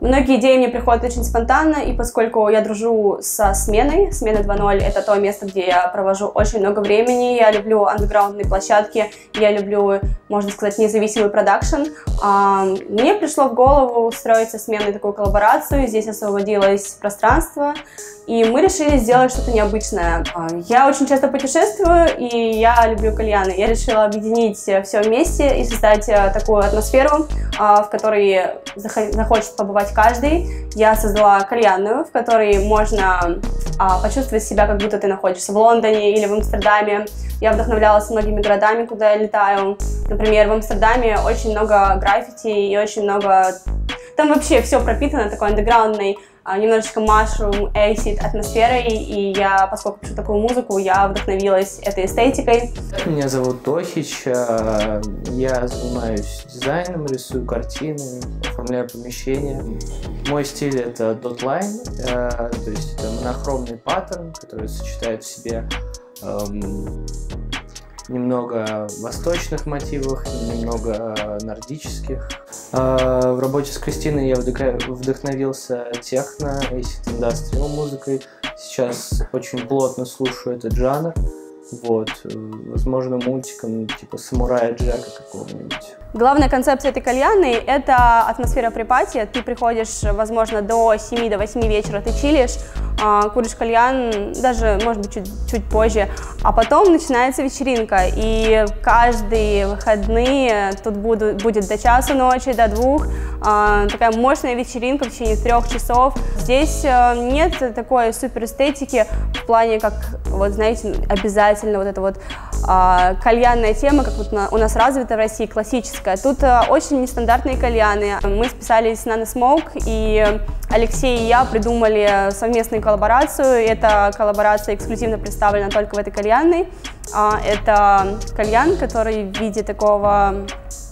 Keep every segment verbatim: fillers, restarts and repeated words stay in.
Многие идеи мне приходят очень спонтанно, и поскольку я дружу со сменой, смена два ноль — это то место, где я провожу очень много времени, я люблю андеграундные площадки, я люблю, можно сказать, независимый продакшн, мне пришло в голову устроить со сменой такую коллаборацию, здесь освободилось пространство, и мы решили сделать что-то необычное. Я очень часто путешествую, и я люблю кальяны. Я решила объединить все вместе и создать такую атмосферу, в которой захочет побывать каждый. Я создала кальянную, в которой можно почувствовать себя, как будто ты находишься в Лондоне или в Амстердаме. Я вдохновлялась многими городами, куда я летаю. Например, в Амстердаме очень много граффити и очень много... Там вообще все пропитано такой андеграундной, немножечко mushroom, acid атмосферой, и я, поскольку пишу такую музыку, я вдохновилась этой эстетикой. Меня зовут Тохич, я занимаюсь дизайном, рисую картины, оформляю помещения. Мой стиль — это дотлайн, то есть это монохромный паттерн, который сочетает в себе эм, немного восточных мотивов, немного нордических. В работе с Кристиной я вдохновился техно, acid-индастриал музыкой. Сейчас очень плотно слушаю этот жанр. Вот. Возможно, мультиком типа «Самурая Джека» какого-нибудь. Главная концепция этой кальянной – это атмосфера припати. Ты приходишь, возможно, до семи, до восьми вечера, ты чилишь, куришь кальян, даже, может быть, чуть, чуть позже, а потом начинается вечеринка, и каждые выходные тут буду, будет до часу ночи, до двух, такая мощная вечеринка в течение трех часов. Здесь нет такой супер эстетики в плане, как, вот знаете, обязательно вот эта вот кальянная тема, как вот у нас развита в России, классическая. Тут очень нестандартные кальяны. Мы списались с Nano Smoke, и Алексей и я придумали совместную коллаборацию. Эта коллаборация эксклюзивно представлена только в этой кальянной. Это кальян, который в виде такого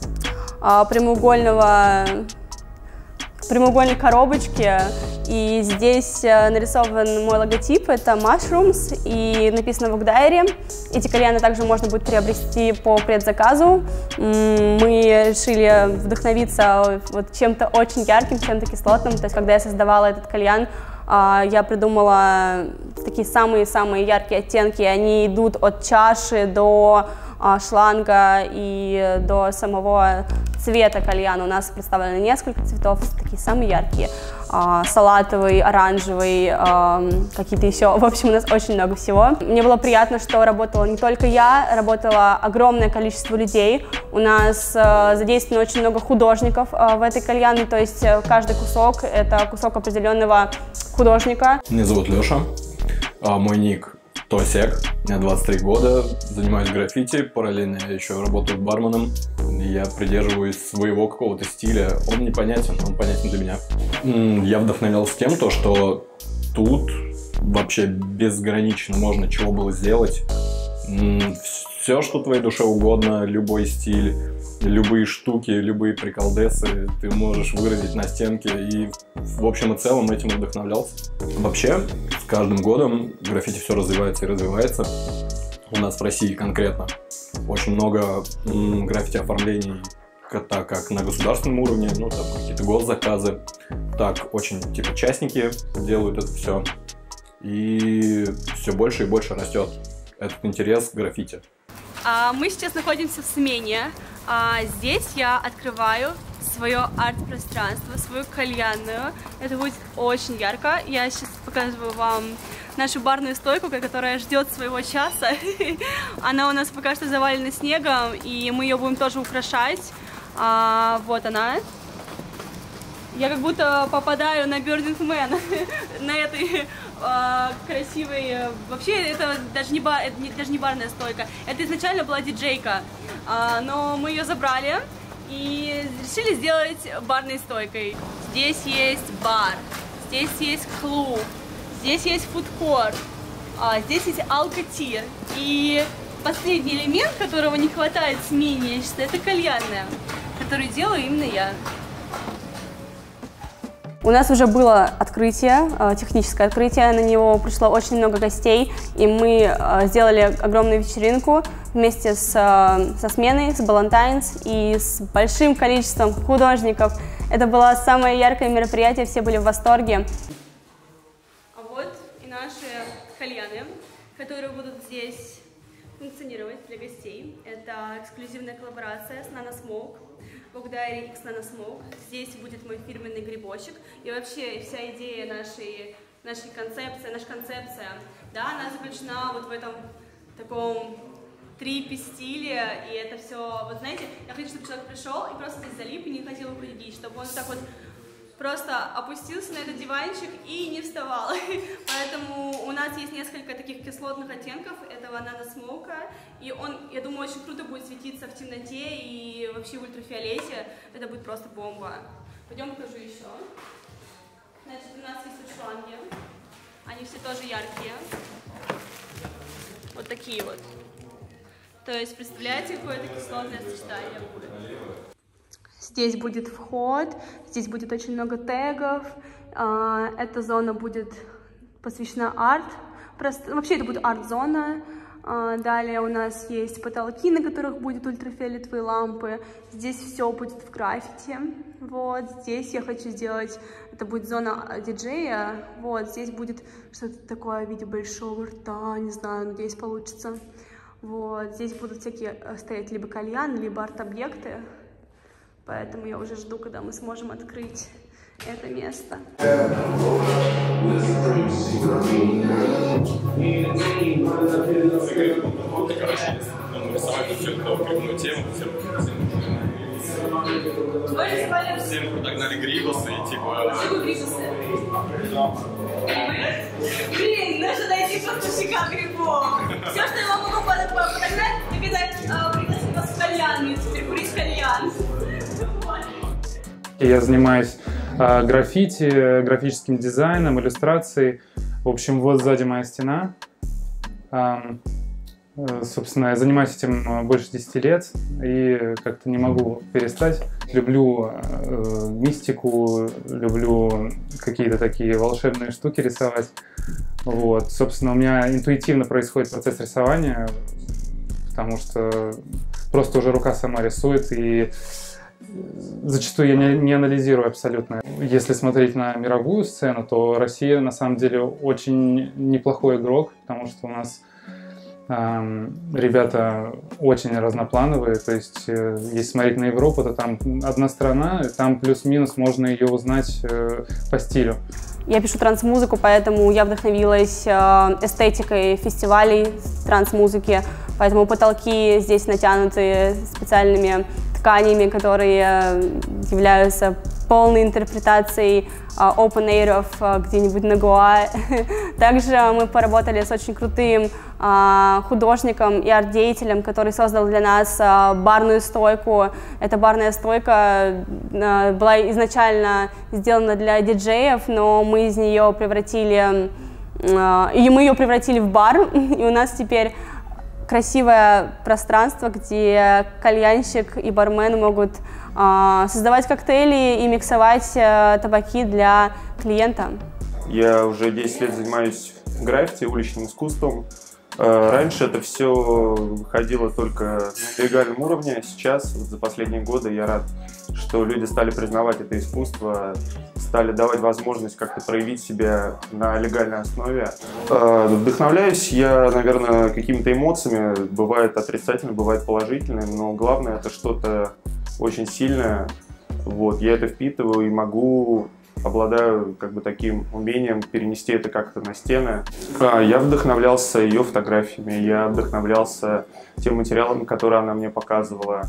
прямоугольного, прямоугольной коробочки. И здесь нарисован мой логотип, это Mushrooms, и написано Voguediary. Эти кальяны также можно будет приобрести по предзаказу. Мы решили вдохновиться вот чем-то очень ярким, чем-то кислотным. То есть, когда я создавала этот кальян, я придумала такие самые-самые яркие оттенки. Они идут от чаши до шланга и до самого цвета кальяна. У нас представлено несколько цветов, такие самые яркие. Салатовый, оранжевый, какие-то еще. В общем, у нас очень много всего. Мне было приятно, что работала не только я, работало огромное количество людей. У нас задействовано очень много художников в этой кальянной, то есть каждый кусок — это кусок определенного художника. Меня зовут Леша, мой ник Тосек, мне двадцать три года, занимаюсь граффити, параллельно я еще работаю барменом. Я придерживаюсь своего какого-то стиля, он непонятен, он понятен для меня. Я вдохновлялся тем, то, что тут вообще безгранично можно чего было сделать. Все, что твоей душе угодно, любой стиль, любые штуки, любые приколдесы ты можешь выразить на стенке, и в общем и целом этим вдохновлялся. Вообще, с каждым годом граффити все развивается и развивается. У нас в России конкретно очень много граффити оформлений, так как на государственном уровне, ну там какие-то госзаказы, так очень типа частники делают это все, и все больше и больше растет этот интерес к граффити. Мы сейчас находимся в Смене. Здесь я открываю свое арт-пространство, свою кальянную. Это будет очень ярко. Я сейчас показываю вам нашу барную стойку, которая ждет своего часа. Она у нас пока что завалена снегом, и мы ее будем тоже украшать. Вот она. Я как будто попадаю на Burning Man, на этой э, красивой... Вообще, это даже не, бар, это не, даже не барная стойка, это изначально была диджейка, э, но мы ее забрали и решили сделать барной стойкой. Здесь есть бар, здесь есть клуб, здесь есть фудкорт, э, здесь есть алкотир. И последний элемент, которого не хватает в смене, я считаю, это кальянная, которую делаю именно я. У нас уже было открытие, техническое открытие, на него пришло очень много гостей, и мы сделали огромную вечеринку вместе с, со сменой, с Valentine's и с большим количеством художников, Это было самое яркое мероприятие, все были в восторге. А вот и наши кальяны, которые будут здесь функционировать для гостей. Это эксклюзивная коллаборация с Nana Smoke, Voguediary X Nana Smoke. Здесь будет мой фирменный грибочек. И вообще вся идея нашей, нашей концепции, наша концепция, да, она заключена вот в этом таком трипе стиле. И это все, вот знаете, я хочу, чтобы человек пришел и просто здесь залип и не хотел уходить, чтобы он так вот просто опустился на этот диванчик и не вставал. Поэтому у нас есть несколько таких кислотных оттенков этого Nana Smoke, и он, я думаю, очень круто будет светиться в темноте и вообще в ультрафиолете. Это будет просто бомба. Пойдем покажу еще. Значит, у нас есть вот шланги. Они все тоже яркие. Вот такие вот. То есть, представляете, какое-то кислотное сочетание будет. Здесь будет вход, здесь будет очень много тегов, эта зона будет посвящена арт, вообще это будет арт-зона. Далее у нас есть потолки, на которых будут ультрафиолетовые лампы, здесь все будет в граффити, вот, здесь я хочу сделать, это будет зона диджея, вот, здесь будет что-то такое в виде большого рта, не знаю, надеюсь, получится, вот, здесь будут всякие стоять либо кальяны, либо арт-объекты. Поэтому я уже жду, когда мы сможем открыть это место. Всем подогнали грибусы и типа... Блин, нужно найти поставщика грибов. Все, что я могу подогнать, это пригласить вас в кальян, теперь курить кальян. Я занимаюсь э, граффити, графическим дизайном, иллюстрацией. В общем, вот сзади моя стена. Э, э, собственно, я занимаюсь этим больше десяти лет и как-то не могу перестать. Люблю э, мистику, люблю какие-то такие волшебные штуки рисовать. Вот. Собственно, у меня интуитивно происходит процесс рисования, потому что просто уже рука сама рисует, и зачастую я не, не анализирую абсолютно. Если смотреть на мировую сцену, то Россия на самом деле очень неплохой игрок, потому что у нас э, ребята очень разноплановые. То есть, э, если смотреть на Европу, то там одна страна, там плюс-минус можно ее узнать э, по стилю. Я пишу транс-музыку, поэтому я вдохновилась э, эстетикой фестивалей транс-музыки, поэтому потолки здесь натянуты специальными тканями, которые являются полной интерпретацией uh, open air uh, где-нибудь на Гоа. Также мы поработали с очень крутым uh, художником и арт-деятелем, который создал для нас uh, барную стойку. Эта барная стойка uh, была изначально сделана для диджеев, но мы из нее превратили, uh, и мы ее превратили в бар, и у нас теперь красивое пространство, где кальянщик и бармен могут э, создавать коктейли и миксовать э, табаки для клиента. Я уже десять лет занимаюсь граффити, уличным искусством. Э, раньше это все выходило только на легальном уровне. Сейчас, вот за последние годы, я рад, что люди стали признавать это искусство, стали давать возможность как-то проявить себя на легальной основе. Вдохновляюсь я, наверное, какими-то эмоциями, бывает отрицательно, бывает положительно, но главное это что-то очень сильное. Вот, я это впитываю и могу, обладаю как бы таким умением перенести это как-то на стены. Я вдохновлялся ее фотографиями, я вдохновлялся тем материалом, который она мне показывала.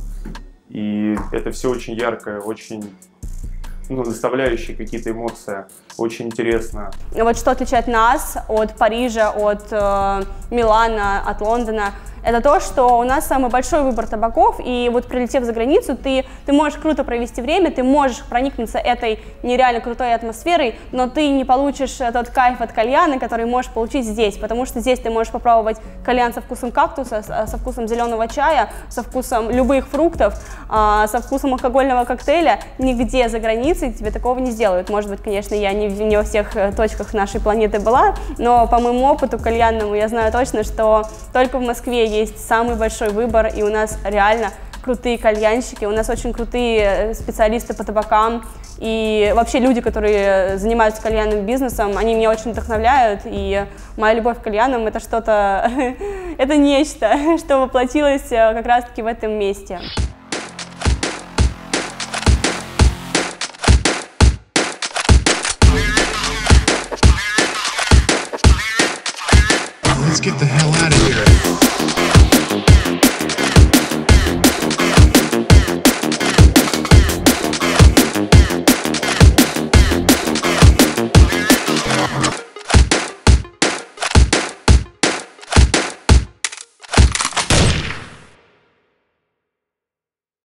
И это все очень яркое, очень, ну, доставляющие какие-то эмоции, очень интересно. Вот что отличает нас от Парижа, от э, Милана, от Лондона, это то, что у нас самый большой выбор табаков, и вот прилетев за границу, ты, ты можешь круто провести время, ты можешь проникнуться этой нереально крутой атмосферой, но ты не получишь тот кайф от кальяна, который можешь получить здесь, потому что здесь ты можешь попробовать кальян со вкусом кактуса, со вкусом зеленого чая, со вкусом любых фруктов, со вкусом алкогольного коктейля. Нигде за границей тебе такого не сделают. Может быть, конечно, я не, не во всех точках нашей планеты была, но по моему опыту кальянному я знаю точно, что только в Москве есть самый большой выбор, и у нас реально крутые кальянщики, у нас очень крутые специалисты по табакам, и вообще люди, которые занимаются кальянным бизнесом, они меня очень вдохновляют, и моя любовь к кальянам — это что-то, это нечто, что воплотилось как раз-таки в этом месте. Let's get the hell out of here.